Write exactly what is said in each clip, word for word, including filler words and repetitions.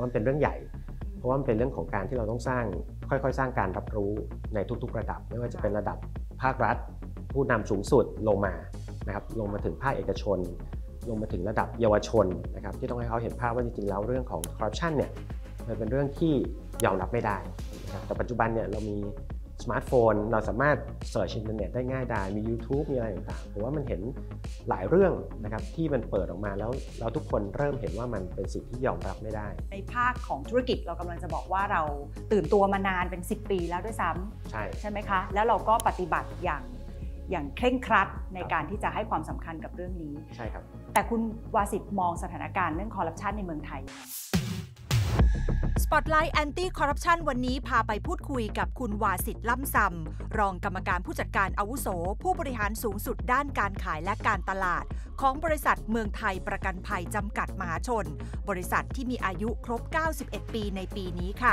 ว่าเป็นเรื่องใหญ่เพราะว่ามันเป็นเรื่องของการที่เราต้องสร้างค่อยๆสร้างการรับรู้ในทุกๆระดับไม่ว่าจะเป็นระดับภาครัฐผู้นำสูงสุดลงมานะครับลงมาถึงภาคเอกชนลงมาถึงระดับเยาวชนนะครับที่ต้องให้เขาเห็นภาพว่าจริงๆแล้วเรื่องของคอร์รัปชันเนี่ยมันเป็นเรื่องที่ยอมรับไม่ได้นะครับแต่ปัจจุบันเนี่ยเรามีสมาร์ทโฟนเราสามารถเสิร์ชอินเทอร์เน็ตได้ง่ายดายมี YouTube มีอะไรต่างๆผมว่ามันเห็นหลายเรื่องนะครับที่มันเปิดออกมาแล้วแล้วทุกคนเริ่มเห็นว่ามันเป็นสิ่งที่ยอมรับไม่ได้ในภาคของธุรกิจเรากำลังจะบอกว่าเราตื่นตัวมานานเป็นสิบปีแล้วด้วยซ้ำใช่ใช่ไหมคะแล้วเราก็ปฏิบัติอย่างอย่างเคร่งครัดในการที่จะให้ความสำคัญกับเรื่องนี้ใช่ครับแต่คุณวาสิทธิ์มองสถานการณ์เรื่องคอร์รัปชันในเมืองไทย Spotlight Anti Corruption วันนี้พาไปพูดคุยกับคุณวาสิทธิ์ล่ำซำรองกรรมการผู้จัดการอาวุโสผู้บริหารสูงสุดด้านการขายและการตลาดของบริษัทเมืองไทยประกันภัยจำกัดมหาชนบริษัทที่มีอายุครบเก้าสิบเอ็ดปีในปีนี้ค่ะ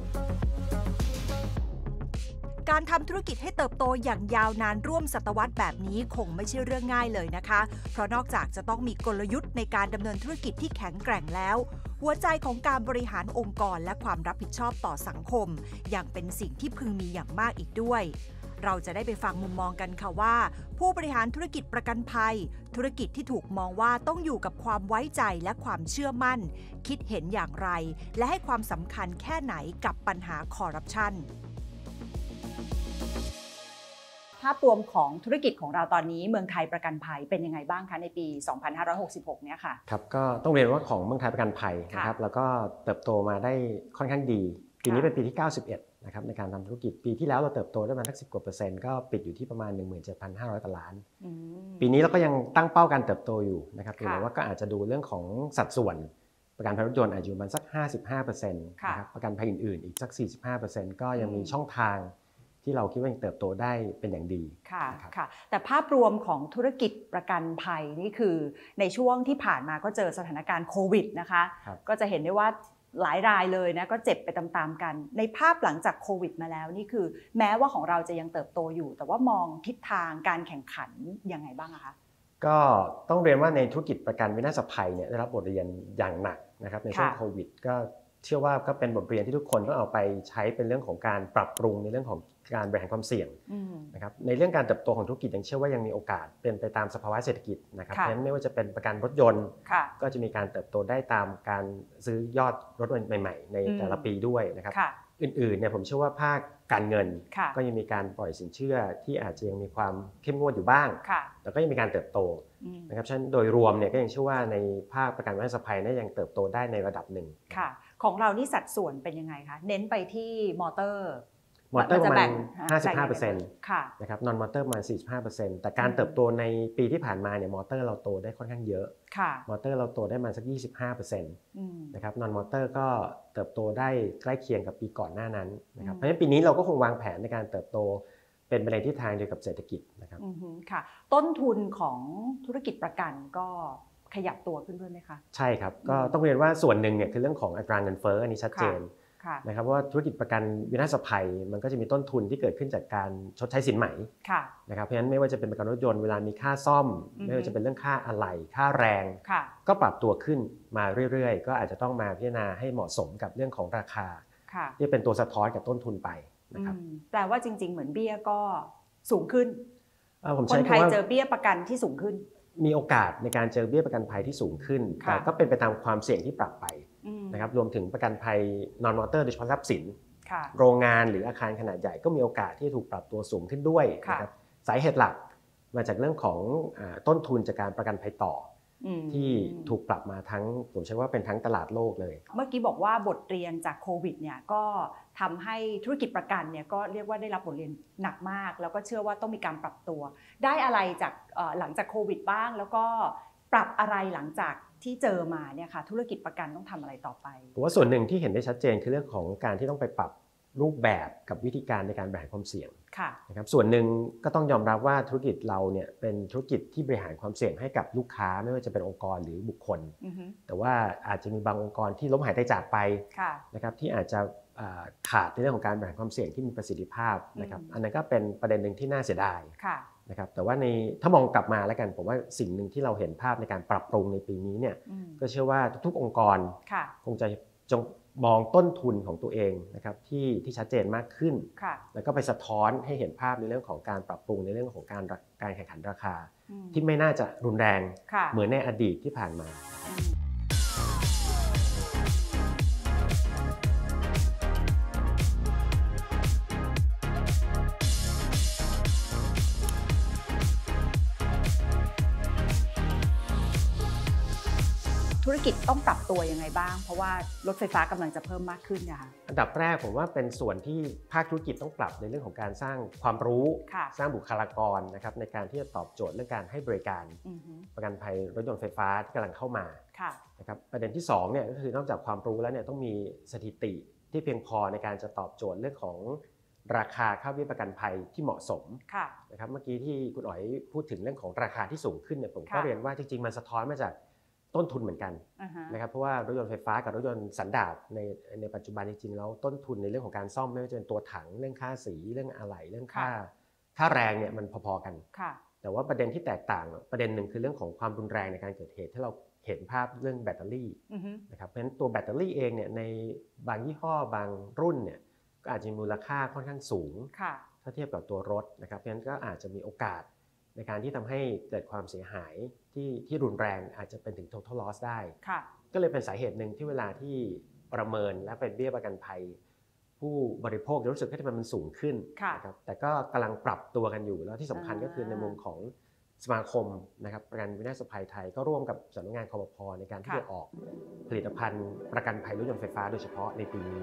การทำธุรกิจให้เติบโตอย่างยาวนานร่วมศตวรรษแบบนี้คงไม่ใช่เรื่องง่ายเลยนะคะเพราะนอกจากจะต้องมีกลยุทธ์ในการดำเนินธุรกิจที่แข็งแกร่งแล้วหัวใจของการบริหารองค์กรและความรับผิดชอบต่อสังคมยังเป็นสิ่งที่พึงมีอย่างมากอีกด้วยเราจะได้ไปฟังมุมมองกันค่ะว่าผู้บริหารธุรกิจประกันภัยธุรกิจที่ถูกมองว่าต้องอยู่กับความไว้ใจและความเชื่อมั่นคิดเห็นอย่างไรและให้ความสำคัญแค่ไหนกับปัญหาคอร์รัปชันภาพรวมของธุรกิจของเราตอนนี้เมืองไทยประกันภัยเป็นยังไงบ้างคะในปีสองพันห้าร้อยหกสิบหกเนี่ยค่ะครับก็ต้องเรียนว่าของเมืองไทยประกันภัยนะครับแล้วก็เติบโตมาได้ค่อนข้างดีปีนี้เป็นปีที่เก้าสิบเอ็ดนะครับในการทำธุรกิจปีที่แล้วเราเติบโตได้ประมาณสักสิบกว่าเปอร์เซ็นต์ก็ปิดอยู่ที่ประมาณ หนึ่งหมื่นเจ็ดพันห้าร้อย กว่าล้านปีนี้เราก็ยังตั้งเป้าการเติบโตอยู่นะครับแต่ว่าก็อาจจะดูเรื่องของสัดส่วนประกันภัยรถยนต์อาจจะอยู่ประมาณสัก ห้าสิบห้าเปอร์เซ็นต์ นะครับประกันภัยอื่นๆอีกสัก สี่สิบห้าเปอร์เซ็นต์ ก็ยังมีช่องทางที่เราคิดว่ายังเติบโตได้เป็นอย่างดีค่ะค่ะแต่ภาพรวมของธุรกิจประกันภัยนี่คือในช่วงที่ผ่านมาก็เจอสถานการณ์โควิดนะคะก็จะเห็นได้ว่าหลายรายเลยนะก็เจ็บไปตามๆกันในภาพหลังจากโควิดมาแล้วนี่คือแม้ว่าของเราจะยังเติบโตอยู่แต่ว่ามองทิศทางการแข่งขันยังไงบ้างคะก็ต้องเรียนว่าในธุรกิจประกันวินาศภัยเนี่ยได้รับบทเรียนอย่างหนักนะครับในช่วงโควิดก็เชื่อว่าก็เป็นบทเรียนที่ทุกคนต้องเอาไปใช้เป็นเรื่องของการปรับปรุงในเรื่องของการบริหารความเสี่ยงนะครับในเรื่องการเติบโตของธุรกิจยังเชื่อว่ายังมีโอกาสเป็นไปตามสภาวะเศรษฐกิจนะครับเพราะฉะนั้นไม่ว่าจะเป็นประกันรถยนต์ก็จะมีการเติบโตได้ตามการซื้อยอดรถใหม่ๆในแต่ละปีด้วยนะครับอื่นๆเนี่ยผมเชื่อว่าภาคการเงินก็ยังมีการปล่อยสินเชื่อที่อาจจะยังมีความเข้มงวดอยู่บ้างแต่ก็ยังมีการเติบโตนะครับฉะนั้นโดยรวมเนี่ยก็ยังเชื่อว่าในภาคประกันวินาศภัยนั้นยังเติบโตได้ในระดับหนึ่งของเรานี่สัดส่วนเป็นยังไงคะเน้นไปที่มอเตอร์มอเตอร์ประมาณ ห้าสิบห้าเปอร์เซ็นต์ นะครับนอนมอเตอร์ประมาณ สี่สิบห้าเปอร์เซ็นต์ แต่การเติบโตในปีที่ผ่านมาเนี่ยมอเตอร์เราโตได้ค่อนข้างเยอะมอเตอร์เราโตได้มาสัก ยี่สิบห้าเปอร์เซ็นต์ นะครับนอนมอเตอร์ก็เติบโตได้ใกล้เคียงกับปีก่อนหน้านั้นนะครับเพราะฉะนั้นปีนี้เราก็คงวางแผนในการเติบโตเป็นไปในทิศทางเดียวกับเศรษฐกิจนะครับค่ะต้นทุนของธุรกิจประกันก็ขยับตัวขึ้นด้วยไหมคะใช่ครับก็ต้องเรียนว่าส่วนหนึ่งเนี่ยคือเรื่องของอัตราเงินเฟ้ออันนี้ชัดเจนนะครับว่าธุรกิจประกันวินาศภัยมันก็จะมีต้นทุนที่เกิดขึ้นจากการชดใช้สินไหมนะครับเพราะฉะนั้นไม่ว่าจะเป็นประกันรถยนต์เวลามีค่าซ่อมไม่ว่าจะเป็นเรื่องค่าอะไหล่ค่าแรงก็ปรับตัวขึ้นมาเรื่อยๆก็อาจจะต้องมาพิจารณาให้เหมาะสมกับเรื่องของราคาที่เป็นตัวสะท้อนกับต้นทุนไปนะครับแปลว่าจริงๆเหมือนเบี้ยก็สูงขึ้นคนไทยเจอเบี้ยประกันที่สูงขึ้นมีโอกาสในการเจอเบี้ยประกันภัยที่สูงขึ้นแต่ก็เป็นไปตามความเสี่ยงที่ปรับไปนะครับรวมถึงประกันภัยนอนมอเตอร์โดยเฉพาะทรัพย์สินโรงงานหรืออาคารขนาดใหญ่ก็มีโอกาสที่ถูกปรับตัวสูงขึ้นด้วยนะครับสาเหตุหลักมาจากเรื่องของต้นทุนจากการประกันภัยต่อที่ถูกปรับมาทั้งผมเชื่อว่าเป็นทั้งตลาดโลกเลยเมื่อกี้บอกว่าบทเรียนจากโควิดเนี่ยก็ทำให้ธุรกิจประกันเนี่ยก็เรียกว่าได้รับบทเรียนหนักมากแล้วก็เชื่อว่าต้องมีการปรับตัวได้อะไรจากหลังจากโควิดบ้างแล้วก็ปรับอะไรหลังจากที่เจอมาเนี่ยค่ะธุรกิจประกันต้องทำอะไรต่อไปผมว่าส่วนหนึ่งที่เห็นได้ชัดเจนคือเรื่องของการที่ต้องไปปรับรูปแบบกับวิธีการในการบริหารความเสี่ยงนะครับส่วนหนึ่งก็ต้องยอมรับว่าธุรกิจเราเนี่ยเป็นธุรกิจที่บริหารความเสี่ยงให้กับลูกค้าไม่ว่าจะเป็นองค์กรหรือบุคคลแต่ว่าอาจจะมีบางองค์กรที่ล้มหายตายจากไปนะครับที่อาจจะขาดในเรื่องของการบริหารความเสี่ยงที่มีประสิทธิภาพนะครับอันนั้นก็เป็นประเด็นหนึ่งที่น่าเสียดายนะครับแต่ว่าในถ้ามองกลับมาแล้วกันผมว่าสิ่งหนึ่งที่เราเห็นภาพในการปรับปรุงในปีนี้เนี่ยก็เชื่อว่าทุกๆองค์กรคงจะจงมองต้นทุนของตัวเองนะครับที่ที่ชัดเจนมากขึ้นแล้วก็ไปสะท้อนให้เห็นภาพในเรื่องของการปรับปรุงในเรื่องของการการแข่งขันราคาที่ไม่น่าจะรุนแรงเหมือนในอดีตที่ผ่านมาธุรกิจต้องปรับตัวยังไงบ้างเพราะว่ารถไฟฟ้ากำลังจะเพิ่มมากขึ้นนะคะอันดับแรกผมว่าเป็นส่วนที่ภาคธุรกิจต้องปรับในเรื่องของการสร้างความรู้สร้างบุคลากรนะครับในการที่จะตอบโจทย์เรื่องการให้บริการประกันภัยรถยนต์ไฟฟ้าที่กำลังเข้ามานะครับประเด็นที่สองเนี่ยก็คือนอกจากความรู้แล้วเนี่ยต้องมีสถิติที่เพียงพอในการจะตอบโจทย์เรื่องของราคาค่าเบี้ยประกันภัยที่เหมาะสมนะครับเมื่อกี้ที่คุณอ๋อยพูดถึงเรื่องของราคาที่สูงขึ้นเนี่ยผมก็เรียนว่าจริงๆมันสะท้อนมาจากต้นทุนเหมือนกัน uh-huh. นะครับเพราะว่ารถยนต์ไฟฟ้ากับรถยนต์สันดาปในในปัจจุบันจริงๆแล้วต้นทุนในเรื่องของการซ่อมไม่ว่าจะเป็นตัวถังเรื่องค่าสีเรื่องอะไหล่เรื่องค่าค่าแรงเนี่ยมันพอๆกันแต่ว่าประเด็นที่แตกต่างประเด็นหนึ่งคือเรื่องของความรุนแรงในการเกิดเหตุที่เราเห็นภาพเรื่องแบตเตอรี่ uh-huh. นะครับเพราะฉะนั้นตัวแบตเตอรี่เองเนี่ยในบางยี่ห้อบางรุ่นเนี่ยก็อาจจะมีมูลค่าค่อนข้างสูงถ้าเทียบกับตัวรถนะครับเพราะฉะนั้นก็อาจจะมีโอกาสในการที่ทำให้เกิดความเสียหายที่ที่รุนแรงอาจจะเป็นถึง total loss ได้ก็เลยเป็นสาเหตุหนึ่งที่เวลาที่ประเมินและเป็นเบี้ยประกันภัยผู้บริโภคจะรู้สึกว่ามันสูงขึ้นนะครับแต่ก็กำลังปรับตัวกันอยู่แล้วที่สำคัญก็คือในมุมของสมาคมนะครับประกันวินาศภัยไทยก็ร่วมกับสำนักงานคปภ.ในการที่จะออกผลิตภัณฑ์ประกันภัยรถยนต์ไฟฟ้าโดยเฉพาะในปีนี้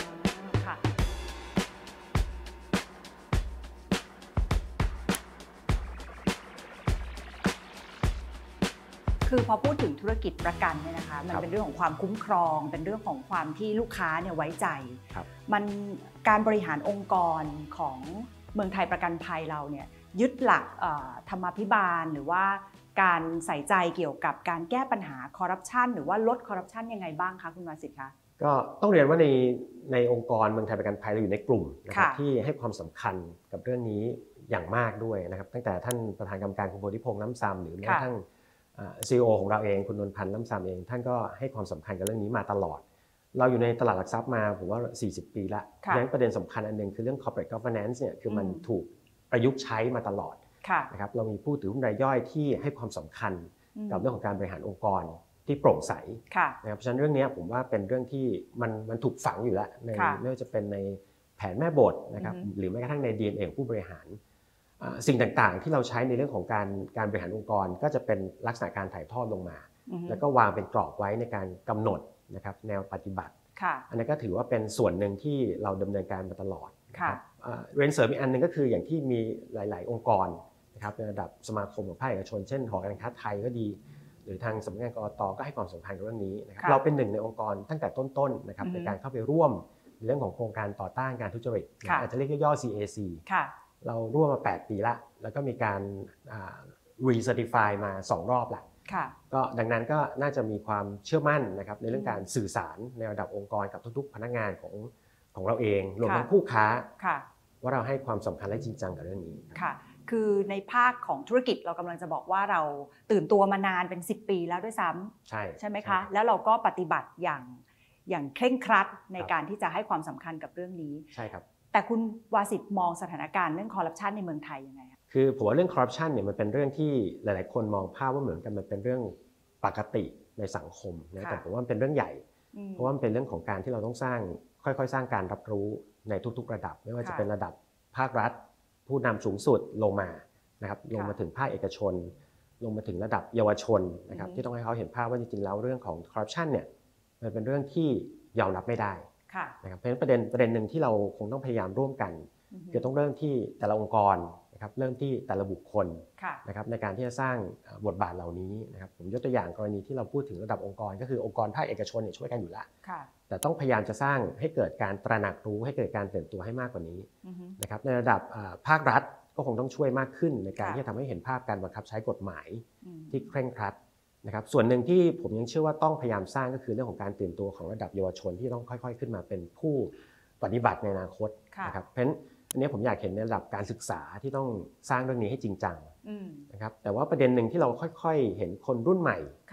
คือพอพูดถึงธุรกิจประกันเนี่ยนะคะมันเป็นเรื่องของความคุ้มครองเป็นเรื่องของความที่ลูกค้าเนี่ยไว้ใจมันการบริหารองค์กรของเมืองไทยประกันภัยเราเนี่ยยึดหลักธรรมาภิบาลหรือว่าการใส่ใจเกี่ยวกับการแก้ปัญหาคอร์รัปชันหรือว่าลดคอร์รัปชันยังไงบ้างคะคุณวาสิทธิ์คะก็ต้องเรียนว่าในในองค์กรเมืองไทยประกันภัยเราอยู่ในกลุ่มนะครับที่ให้ความสำคัญกับเรื่องนี้อย่างมากด้วยนะครับตั้งแต่ท่านประธานกรรมการคุณโพธิพงษ์น้ำซ้ำหรือแม้กระทั่งซี อี โอ ของเราเองคุณนนท์พันธ์น้ำซ้ำเองท่านก็ให้ความสำคัญกับเรื่องนี้มาตลอดเราอยู่ในตลาดหลักทรัพย์มาผมว่าสี่สิบปีละยังประเด็นสำคัญอันนึงคือเรื่อง corporate governance เนี่ยคือมันถูกประยุกต์ใช้มาตลอดนะครับเรามีผู้ถือหุ้นรายย่อยที่ให้ความสำคัญกับเรื่องของการบริหารองค์กรที่โปร่งใสนะครับเพราะฉะนั้นเรื่องนี้ผมว่าเป็นเรื่องที่มันมันถูกฝังอยู่แล้วในไม่ว่าจะเป็นในแผนแม่บทนะครับหรือแม้กระทั่งใน ดี เอ็น เอ ของผู้บริหารสิ่งต่างๆที่เราใช้ในเรื่องของการการบริหารองค์กรก็จะเป็นลักษณะการถ่ายทอดลงมาแล้วก็วางเป็นกรอบไว้ในการกำหนดนะครับแนวปฏิบัติอันนี้ก็ถือว่าเป็นส่วนหนึ่งที่เราดำเนินการมาตลอดเรียนเสริมอีกอันนึงก็คืออย่างที่มีหลายๆองค์กรนะครับในระดับสมาคมของภาคเอกชนเช่นหอการค้าไทยก็ดีหรือทางสำนักงานกอต.ก็ให้ความสำคัญกับเรื่องนี้นะครับเราเป็นหนึ่งในองค์กรตั้งแต่ต้นๆนะครับในการเข้าไปร่วมในเรื่องของโครงการต่อต้านการทุจริตอาจจะเรียกย่อๆ ซี เอ ซีเราร่วมมาแปดปีละแล้วก็มีการรีเซอร์ติฟายมาสองรอบละก็ดังนั้นก็น่าจะมีความเชื่อมั่นนะครับในเรื่องการสื่อสารในระดับองค์กรกับทุกๆพนักงานของของเราเองรวมทั้งผู้ค้าว่าเราให้ความสำคัญและจริงจังกับเรื่องนี้ค่ะคือในภาคของธุรกิจเรากำลังจะบอกว่าเราตื่นตัวมานานเป็นสิบปีแล้วด้วยซ้ำใช่ใช่ไหมคะแล้วเราก็ปฏิบัติอย่างอย่างเคร่งครัดในการที่จะให้ความสำคัญกับเรื่องนี้ใช่ครับแต่คุณวาสิทธิ์มองสถานการณ์เรื่องคอร์รัปชันในเมืองไทยยังไงคือผมว่าเรื่องคอร์รัปชันเนี่ยมันเป็นเรื่องที่หลายๆคนมองภาพว่าเหมือนกันมันเป็นเรื่องปกติในสังคมนะแต่ผมว่ามันเป็นเรื่องใหญ่เพราะว่ามันเป็นเรื่องของการที่เราต้องสร้างค่อยๆสร้างการรับรู้ในทุกๆระดับไม่ว่าจะเป็นระดับภาครัฐผู้นำสูงสุดลงมานะครับลงมาถึงภาคเอกชนลงมาถึงระดับเยาวชนนะครับที่ต้องให้เขาเห็นภาพว่าจริงๆแล้วเรื่องของคอร์รัปชันเนี่ยมันเป็นเรื่องที่ยอมรับไม่ได้นะครับเพราะฉะนั้นประเด็นประเด็นหนึ่งที่เราคงต้องพยายามร่วมกันคือต้องเริ่มที่แต่ละองค์กรนะครับเริ่มที่แต่ละบุคคลนะครับในการที่จะสร้างบทบาทเหล่านี้นะครับผมยกตัวอย่างกรณีที่เราพูดถึงระดับองค์กรก็คือองค์กรภาคเอกชนเนี่ยช่วยกันอยู่แล้วแต่ต้องพยายามจะสร้างให้เกิดการตระหนักรู้ให้เกิดการตื่นตัวให้มากกว่านี้นะครับในระดับภาครัฐก็คงต้องช่วยมากขึ้นในการที่จะทำให้เห็นภาพการบังคับใช้กฎหมายที่เคร่งครัดนะครับส่วนหนึ่งที่ผมยังเชื่อว่าต้องพยายามสร้างก็คือเรื่องของการตื่นตัวของระดับเยาวชนที่ต้องค่อยๆขึ้นมาเป็นผู้ปฏิบัติในอนาคตนะครับเพราะฉะนั้นอันนี้ผมอยากเห็นในระดับการศึกษาที่ต้องสร้างเรื่องนี้ให้จริงจังนะครับแต่ว่าประเด็นหนึ่งที่เราค่อยๆเห็นคนรุ่นใหม่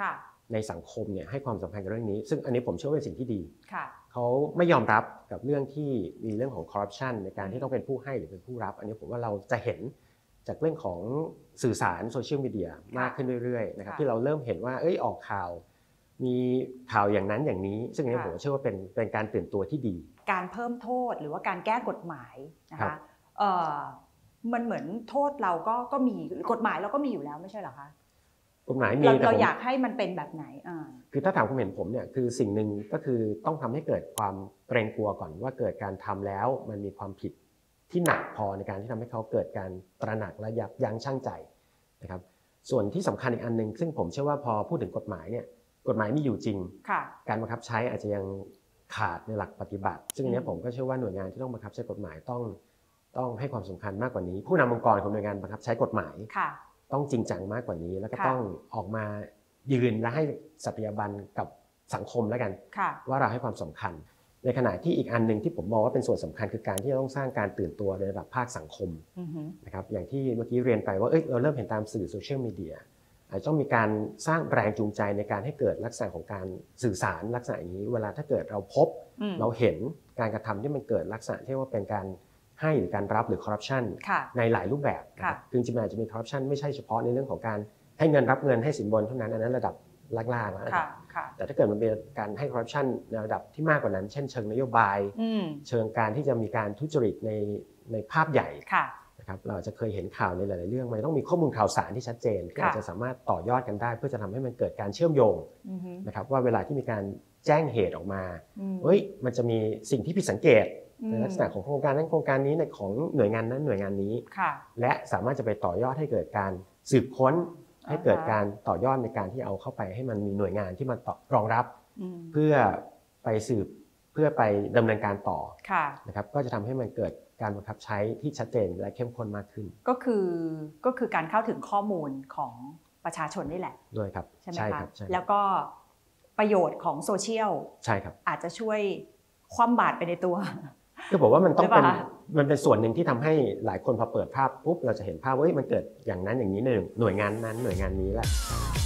ในสังคมเนี่ยให้ความสำคัญกับเรื่องนี้ซึ่งอันนี้ผมเชื่อว่าเป็นสิ่งที่ดีค่ะเขาไม่ยอมรับกับเรื่องที่มีเรื่องของคอร์รัปชันในการที่ต้องเป็นผู้ให้หรือเป็นผู้รับอันนี้ผมว่าเราจะเห็นจากเรื่องของสื่อสารโซเชียลมีเดียมากขึ้นเรื่อยๆนะครับที่เราเริ่มเห็นว่าเอ้ยออกข่าวมีข่าวอย่างนั้นอย่างนี้ซึ่งอันนี้ผมเชื่อว่าเป็นเป็นการตื่นตัวที่ดีการเพิ่มโทษหรือว่าการแก้กฎหมายนะคะเอ่อมันเหมือนโทษเราก็ก็มีกฎหมายเราก็มีอยู่แล้วไม่ใช่เหรอคะกฎหมายมีแต่เราอยากให้มันเป็นแบบไหนอ่าคือถ้าถามความเห็นผมเนี่ยคือสิ่งหนึ่งก็คือต้องทำให้เกิดความเกรงกลัวก่อนว่าเกิดการทำแล้วมันมีความผิดที่หนักพอในการที่ทำให้เขาเกิดการตระหนักและยับยั้งชั่งใจนะครับส่วนที่สำคัญอีกอันนึงซึ่งผมเชื่อว่าพอพูดถึงกฎหมายเนี่ยกฎหมายมีอยู่จริงการบังคับใช้อาจจะยังขาดในหลักปฏิบัติซึ่งอันนี้ผมก็เชื่อว่าหน่วยงานที่ต้องบังคับใช้กฎหมายต้องต้องให้ความสำคัญมากกว่านี้ผู้นำองค์กรของหน่วยงานบังคับใช้กฎหมายต้องจริงจังมากกว่านี้แล้วก็ต้องออกมายืนและให้สัตยาบันกับสังคมแล้วกันว่าเราให้ความสำคัญในขณะที่อีกอันนึงที่ผมมองว่าเป็นส่วนสำคัญคือการที่เราต้องสร้างการตื่นตัวในระดับภาคสังคมนะครับอย่างที่เมื่อกี้เรียนไปว่าเอ้ยเราเริ่มเห็นตามสื่อโซเชียลมีเดียอาจจะต้องมีการสร้างแรงจูงใจในการให้เกิดลักษณะของการสื่อสารลักษณะอย่างนี้เวลาถ้าเกิดเราพบเราเห็นการกระทำที่มันเกิดลักษณะที่ว่าเป็นการให้หรือการรับหรือคอร์รัปชันในหลายรูปแบบคือจริงๆอาจจะมีคอร์รัปชันไม่ใช่เฉพาะในเรื่องของการให้เงินรับเงินให้สินบนเท่านั้นอันนั้นระดับล่างๆแล้วแต่ถ้าเกิดมันเป็นการให้คอร์รัปชันในระดับที่มากกว่านั้นเช่นเชิงนโยบายเชิงการที่จะมีการทุจริตในในภาพใหญ่นะครับเราจะเคยเห็นข่าวในหลายๆเรื่องมันต้องมีข้อมูลข่าวสารที่ชัดเจนที่อาจจะสามารถต่อยอดกันได้เพื่อจะทำให้มันเกิดการเชื่อมโยงนะครับว่าเวลาที่มีการแจ้งเหตุออกมาเฮ้ยมันจะมีสิ่งที่ผิดสังเกตในลักษณะของโครงการนั้นโครงการนี้ในของหน่วยงานนั้นหน่วยงานนี้และสามารถจะไปต่อยอดให้เกิดการสืบค้นให้เกิดการต่อยอดในการที่เอาเข้าไปให้มันมีหน่วยงานที่มันรองรับเพื่อไปสืบเพื่อไปดำเนินการต่อนะครับก็จะทำให้มันเกิดการบังคับใช้ที่ชัดเจนและเข้มข้นมากขึ้นก็คือก็คือการเข้าถึงข้อมูลของประชาชนนี่แหละด้วยครับใช่ไหมคะแล้วก็ประโยชน์ของโซเชียลใช่ครับอาจจะช่วยคว่ำบาตรไปในตัวคือบอกว่ามันต้องเป็นมันเป็นส่วนหนึ่งที่ทำให้หลายคนพอเปิดภาพปุ๊บเราจะเห็นภาพว่ามันเกิดอย่างนั้นอย่างนี้ในหน่วยงานนั้นหน่วยงานนี้แหละ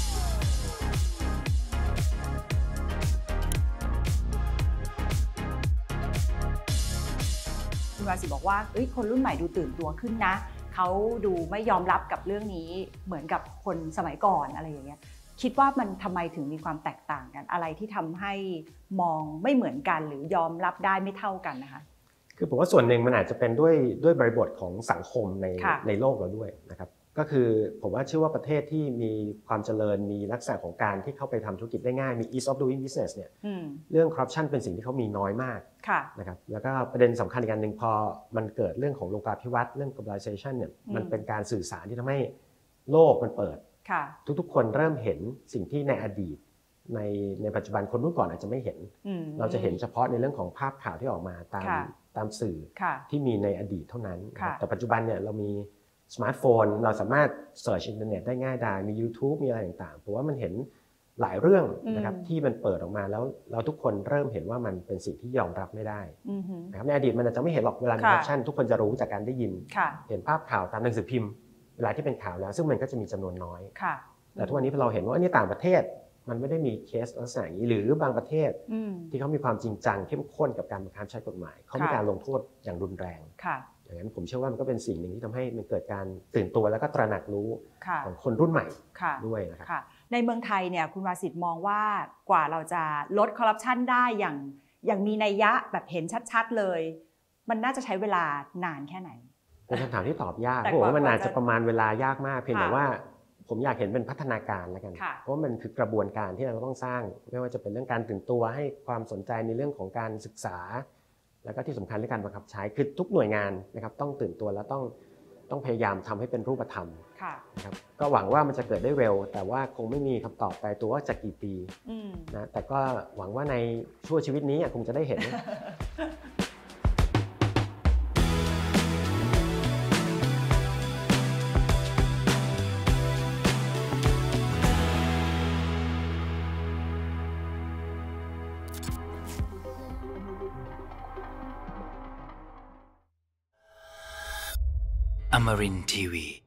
คุณวาสิบอกว่าคนรุ่นใหม่ดูตื่นตัวขึ้นนะเขาดูไม่ยอมรับกับเรื่องนี้เหมือนกับคนสมัยก่อนอะไรอย่างเงี้ยคิดว่ามันทำไมถึงมีความแตกต่างกันอะไรที่ทำให้มองไม่เหมือนกันหรือยอมรับได้ไม่เท่ากันนะคะคือผมว่าส่วนหนึ่งมันอาจจะเป็นด้วยด้วยบริบทของสังคมในในโลกเราด้วยนะครับก็คือผมว่าเชื่อว่าประเทศที่มีความเจริญมีลักษณะของการที่เข้าไปทำธุรกิจได้ง่ายมี ease of doing business เนี่ยเรื่อง corruption เป็นสิ่งที่เขามีน้อยมากนะครับแล้วก็ประเด็นสำคัญอีกอันหนึ่งพอมันเกิดเรื่องของโลกาภิวัตน์เรื่อง globalization เนี่ยมันเป็นการสื่อสารที่ทำให้โลกมันเปิดทุกๆคนเริ่มเห็นสิ่งที่ในอดีตในในปัจจุบันคนรุ่นก่อนอาจจะไม่เห็นเราจะเห็นเฉพาะในเรื่องของภาพข่าวที่ออกมาตามตามสื่อที่มีในอดีตเท่านั้นแต่ปัจจุบันเนี่ยเรามีสมาร์ทโฟนเราสามารถเสิร์ชอินเทอร์เน็ตได้ง่ายดายมี YouTube มีอะไรต่างๆผมว่ามันเห็นหลายเรื่องนะครับที่มันเปิดออกมาแล้วเราทุกคนเริ่มเห็นว่ามันเป็นสิ่งที่ยอมรับไม่ได้นะครับในอดีตมันอาจจะไม่เห็นหรอกเวลามีคอร์รัปชันทุกคนจะรู้จากการได้ยินเห็นภาพข่าวตามหนังสือพิมพ์เวลาที่เป็นข่าวแล้วซึ่งมันก็จะมีจำนวนน้อยแต่ทุกวันนี้พอเราเห็นว่าอันนี้ต่างประเทศมันไม่ได้มีเคสลักษณะนี้หรือบางประเทศที่เขามีความจริงจังเข้มข้นกับการบังคับใช้กฎหมายเขามีการลงโทษอย่างรุนแรงอย่างนั้นผมเชื่อว่ามันก็เป็นสิ่งหนึ่งที่ทำให้มันเกิดการตื่นตัวแล้วก็ตระหนักรู้ของคนรุ่นใหม่ด้วยนะครับในเมืองไทยเนี่ยคุณวาสิทธิ์มองว่ากว่าเราจะลดคอร์รัปชันได้อย่างอย่างมีนัยยะแบบเห็นชัดๆเลยมันน่าจะใช้เวลานานแค่ไหนเป็นคำถามที่ตอบยากเพราะว่ามันอาจจะประมาณเวลายากมากเพียงแต่ว่าผมอยากเห็นเป็นพัฒนาการแล้วกันเพราะมันคือกระบวนการที่เราต้องสร้างไม่ว่าจะเป็นเรื่องการตื่นตัวให้ความสนใจในเรื่องของการศึกษาแล้วก็ที่สำคัญเรื่องการบังคับใช้คือทุกหน่วยงานนะครับต้องตื่นตัวและต้องต้องพยายามทำให้เป็นรูปธรรมนะครับก็หวังว่ามันจะเกิดได้เร็วแต่ว่าคงไม่มีคำตอบตายตัวว่าจะกี่ปีนะแต่ก็หวังว่าในช่วงชีวิตนี้คงจะได้เห็น Amarin ที วี